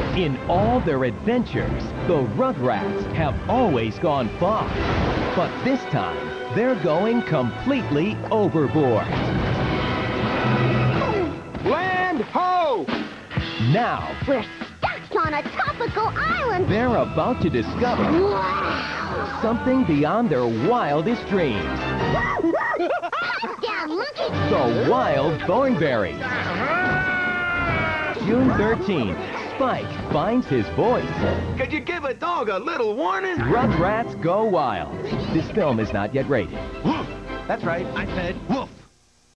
In all their adventures, the Rugrats have always gone far. But this time, they're going completely overboard. Land ho! Now, We're stuck on a tropical island. they're about to discover Wow! something beyond their wildest dreams. Down, monkey! The Wild Thornberries. June 13th, Spike finds his voice. Could you give a dog a little warning? Rugrats Go Wild. This film is not yet rated. That's right, I said woof.